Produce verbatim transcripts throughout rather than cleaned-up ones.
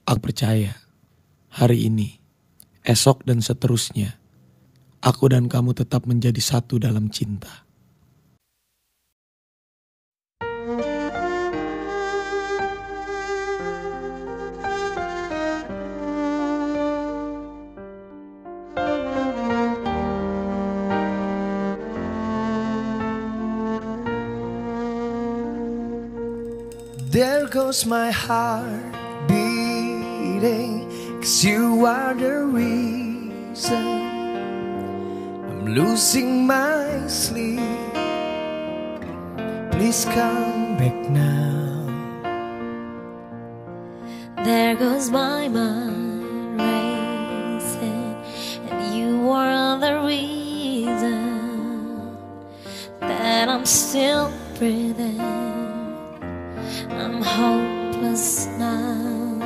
Aku percaya, hari ini, esok dan seterusnya, aku dan kamu tetap menjadi satu dalam cinta. There goes my heart beating, 'cause you are the reason I'm losing my sleep. Please come back now. There goes my mind racing, and you are the reason that I'm still breathing. I'm hopeless now.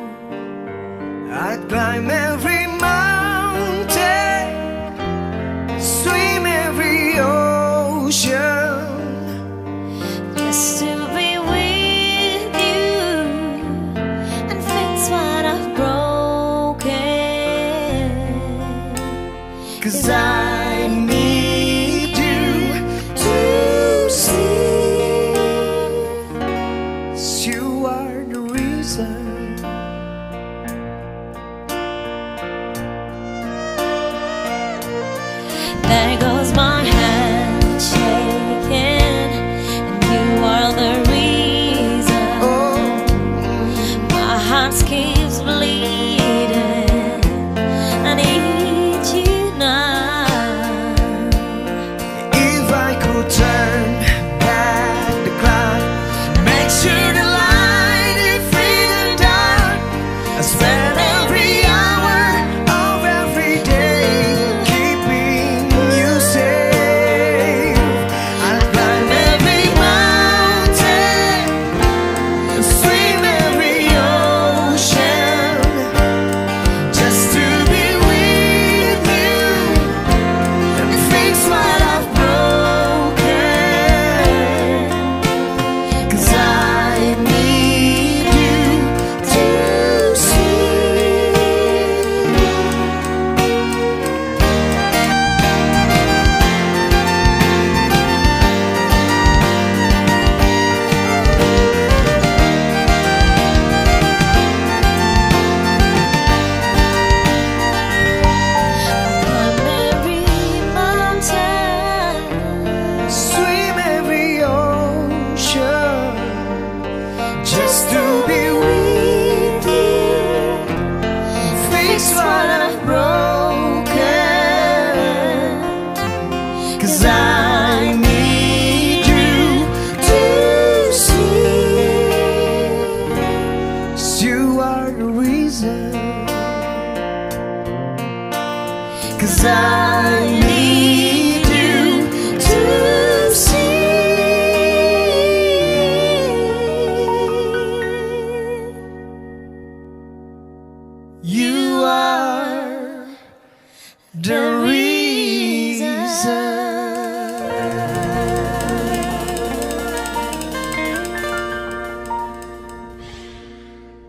I climb every mountain, swim every ocean, just to be with you and fix what I've broken. 'Cause I need you to see you are the reason. There goes my hand shaking, and you are the reason. Oh. My heart keeps bleeding. I need you now. If I could turn back the clock, make sure the light is free and dark, I spend every hour of every day keeping you safe. I'll climb every mountain and swim every ocean, just to be with you and fix what I've broken. 'Cause I need you to see. Climb every mountain, Swim every ocean, just to be with you, fix what I've broken. 'Cause I need you to see you are the reason. 'Cause I need you to see you are the